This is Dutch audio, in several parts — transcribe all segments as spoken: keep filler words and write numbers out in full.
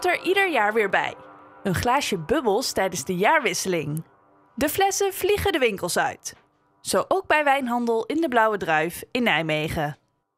hoort er ieder jaar weer bij. Een glaasje bubbels tijdens de jaarwisseling. De flessen vliegen de winkels uit. Zo ook bij Wijnhandel in de Blauwe Druif in Nijmegen.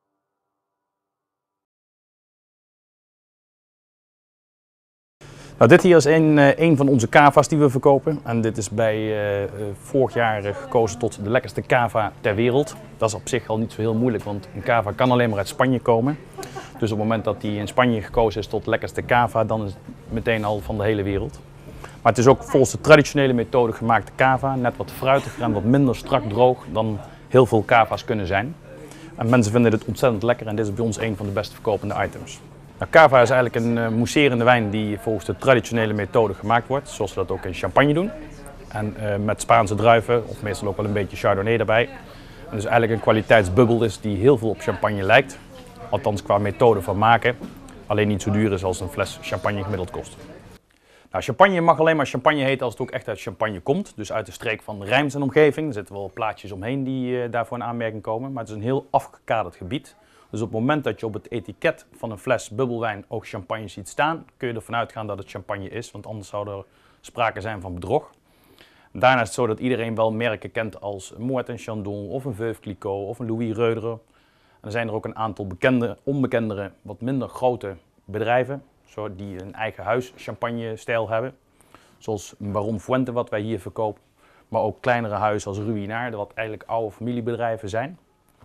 Nou, dit hier is een, een van onze cava's die we verkopen. En dit is bij uh, vorig jaar gekozen tot de lekkerste cava ter wereld. Dat is op zich al niet zo heel moeilijk, want een cava kan alleen maar uit Spanje komen. Dus op het moment dat die in Spanje gekozen is tot lekkerste cava, dan is het meteen al van de hele wereld. Maar het is ook volgens de traditionele methode gemaakte cava, net wat fruitiger en wat minder strak droog dan heel veel cava's kunnen zijn. En mensen vinden dit ontzettend lekker en dit is bij ons een van de best verkopende items. Nou, cava is eigenlijk een uh, mousserende wijn die volgens de traditionele methode gemaakt wordt, zoals we dat ook in champagne doen. En uh, met Spaanse druiven, of meestal ook wel een beetje chardonnay erbij. En dus eigenlijk een kwaliteitsbubbel is die heel veel op champagne lijkt. Althans qua methode van maken, alleen niet zo duur is als een fles champagne gemiddeld kost. Nou, champagne mag alleen maar champagne heten als het ook echt uit Champagne komt. Dus uit de streek van Reims en omgeving. Er zitten wel plaatjes omheen die uh, daarvoor in aanmerking komen. Maar het is een heel afgekaderd gebied. Dus op het moment dat je op het etiket van een fles bubbelwijn ook champagne ziet staan, kun je ervan uitgaan dat het champagne is. Want anders zou er sprake zijn van bedrog. Daarnaast is het zo dat iedereen wel merken kent als Moët en Chandon of een Veuve Clicquot of een Louis Roederer. En er zijn er ook een aantal bekende, onbekendere, wat minder grote bedrijven. Zo, die een eigen huis champagne-stijl hebben. Zoals Baron Fuente wat wij hier verkopen. Maar ook kleinere huizen als Ruinart, wat eigenlijk oude familiebedrijven zijn.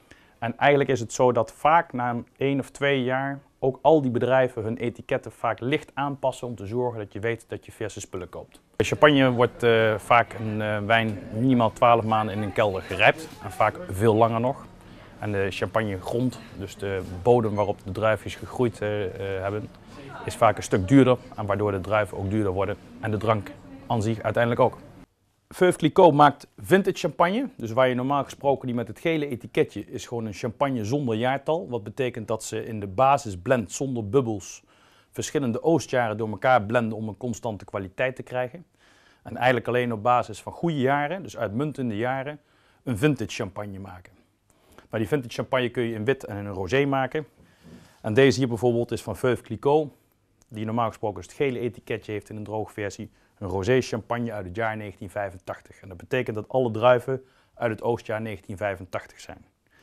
En eigenlijk is het zo dat vaak na één of twee jaar ook al die bedrijven hun etiketten vaak licht aanpassen om te zorgen dat je weet dat je verse spullen koopt. Champagne wordt uh, vaak een uh, wijn minimaal twaalf maanden in een kelder gerijpt en vaak veel langer nog. En de champagnegrond, dus de bodem waarop de druifjes gegroeid uh, uh, hebben, is vaak een stuk duurder en waardoor de druiven ook duurder worden en de drank aan zich uiteindelijk ook. Veuve Clicquot maakt vintage champagne, dus waar je normaal gesproken die met het gele etiketje is gewoon een champagne zonder jaartal. Wat betekent dat ze in de basisblend zonder bubbels verschillende oostjaren door elkaar blenden om een constante kwaliteit te krijgen. En eigenlijk alleen op basis van goede jaren, dus uitmuntende jaren, een vintage champagne maken. Maar die vintage champagne kun je in wit en in een rosé maken. En deze hier bijvoorbeeld is van Veuve Clicquot, die normaal gesproken het gele etiketje heeft in een droge versie. Een rosé champagne uit het jaar negentien vijfentachtig. En dat betekent dat alle druiven uit het oogstjaar negentien vijfentachtig zijn.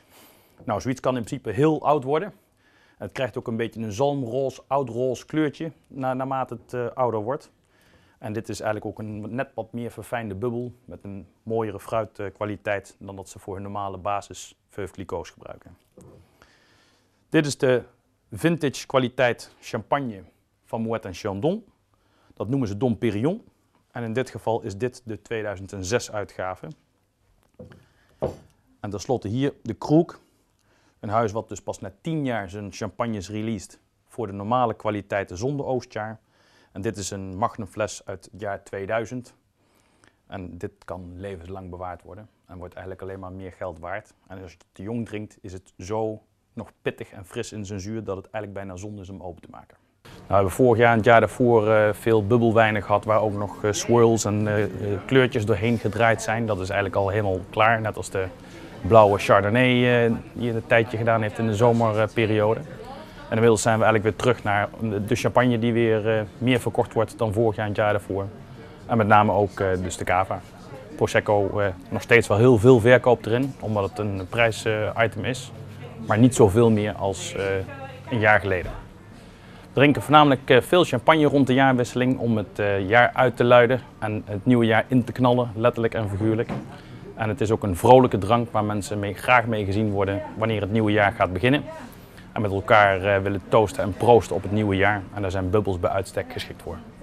Nou, zoiets kan in principe heel oud worden. Het krijgt ook een beetje een zalmroze, oudroze kleurtje na, naarmate het uh, ouder wordt. En dit is eigenlijk ook een net wat meer verfijnde bubbel met een mooiere fruitkwaliteit dan dat ze voor hun normale basis Veuve Clicquots gebruiken. Dit is de vintage kwaliteit champagne van Moët en Chandon. Dat noemen ze Dom Pérignon. En in dit geval is dit de tweeduizend zes uitgave. En tenslotte hier de Krug. Een huis wat dus pas na tien jaar zijn champagnes released voor de normale kwaliteiten zonder oostjaar. En dit is een magnumfles uit het jaar tweeduizend. En dit kan levenslang bewaard worden en wordt eigenlijk alleen maar meer geld waard. En als je het te jong drinkt is het zo nog pittig en fris in zijn zuur dat het eigenlijk bijna zonde is om open te maken. Nou, we hebben vorig jaar en het jaar daarvoor uh, veel bubbelwijnen gehad waar ook nog uh, swirls en uh, kleurtjes doorheen gedraaid zijn. Dat is eigenlijk al helemaal klaar, net als de blauwe Chardonnay uh, die een tijdje gedaan heeft in de zomerperiode. En inmiddels zijn we eigenlijk weer terug naar de champagne die weer uh, meer verkocht wordt dan vorig jaar en het jaar daarvoor. En met name ook uh, dus de cava. Prosecco uh, nog steeds wel heel veel verkoop erin, omdat het een prijsitem uh, is. Maar niet zoveel meer als uh, een jaar geleden. We drinken voornamelijk uh, veel champagne rond de jaarwisseling om het uh, jaar uit te luiden en het nieuwe jaar in te knallen, letterlijk en figuurlijk. En het is ook een vrolijke drank waar mensen mee, graag mee gezien worden wanneer het nieuwe jaar gaat beginnen. En met elkaar uh, willen toosten en proosten op het nieuwe jaar. En daar zijn bubbels bij uitstek geschikt voor.